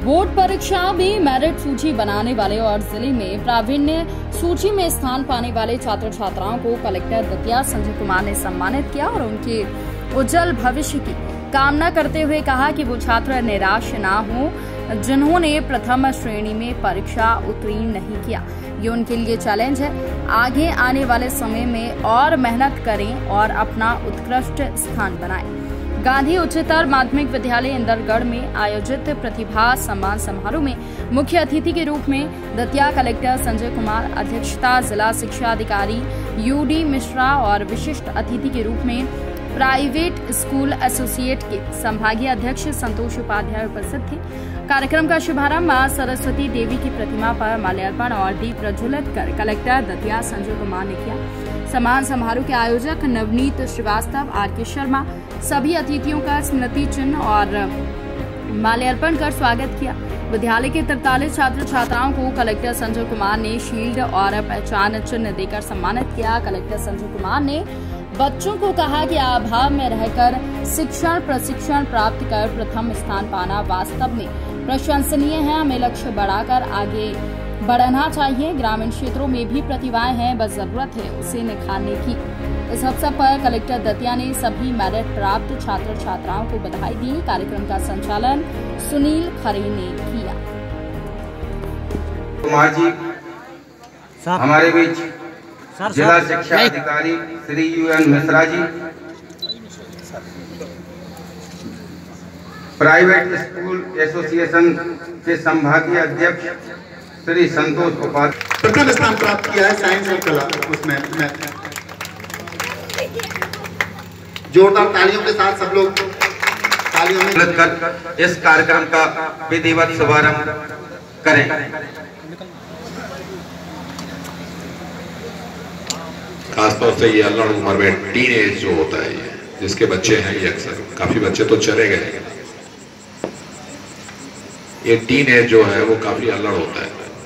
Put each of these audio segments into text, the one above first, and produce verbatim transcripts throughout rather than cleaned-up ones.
Board परीक्षा में merit सूची बनाने वाले और जिले में प्रावीण्य सूची में स्थान पाने वाले छात्र छात्राओं को कलेक्टर दतिया संजय कुमार ने सम्मानित किया और उनके उज्जवल भविष्य की कामना करते हुए कहा कि वो छात्र निराश ना हो जिन्होंने प्रथम श्रेणी में परीक्षा उत्तीर्ण नहीं किया। ये उनके लिए चैलेंज है। आगे आने वाले समय में और मेहनत करें और अपना उत्कृष्ट स्थान बनाएं। गांधी उच्चतर माध्यमिक विद्यालय इंदरगढ़ में आयोजित प्रतिभा सम्मान समारोह में मुख्य अतिथि के रूप में दतिया कलेक्टर संजय कुमार, अध्यक्षता जिला शिक्षा अधिकारी यूडी मिश्रा और विशिष्ट अतिथि के रूप में प्राइवेट स्कूल एसोसिएट के संभागीय अध्यक्ष संतोष उपाध्याय उपस्थित थे। कार्यक्रम का शुभारंभ मां सरस्वती देवी की प्रतिमा पर माल्यार्पण और दीप प्रज्वलित कर कलेक्टर दतिया संजय कुमार ने किया। सम्मान समारोह के आयोजक नवनीत श्रीवास्तव, आर के शर्मा सभी अतिथियों का स्मृति चिन्ह और माल्यार्पण कर स्वागत किया। विद्यालय के तैंतालीस छात्र छात्राओं को कलेक्टर संजय कुमार ने शील्ड और पहचान चिन्ह देकर सम्मानित किया। कलेक्टर संजय कुमार ने बच्चों को कहा कि अभाव में रहकर शिक्षण प्रशिक्षण प्राप्त कर प्रथम स्थान पाना वास्तव में प्रशंसनीय है। हमें लक्ष्य बढ़ाकर आगे बढ़ना चाहिए। ग्रामीण क्षेत्रों में भी प्रतिभाएं हैं, बस जरूरत है उसे निखारने की। इस अवसर पर कलेक्टर दतिया ने सभी मेरिट प्राप्त छात्र छात्राओं को बधाई दी। कार्यक्रम का संचालन सुनील खरे ने किया। कुमार जी हमारे बीच जिला शिक्षा अधिकारी Shri U N Mishra ji, private school association के संभागीय अध्यक्ष श्री संतोष उपाध्याय प्रथम स्थान प्राप्त किया है साइंस और कला। उसमें मैं जोरदार तालियों के साथ सब लोग तालियों में कर इस कार्यक्रम का विधिवत शुभारंभ करें। खासतौर से ये अल्लड़ उम्र में टीन एज जो होता है, ये जिसके बच्चे हैं, ये अक्सर काफी बच्चे तो चले गए, ये टीन एज जो है वो काफी अल्लड़ होता है।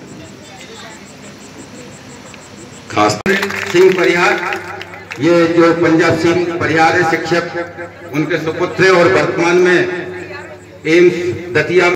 खास सिंह परिहार, ये जो पंजाब सिंह परिहार है शिक्षक, उनके सुपुत्र और वर्तमान में एम्स दतिया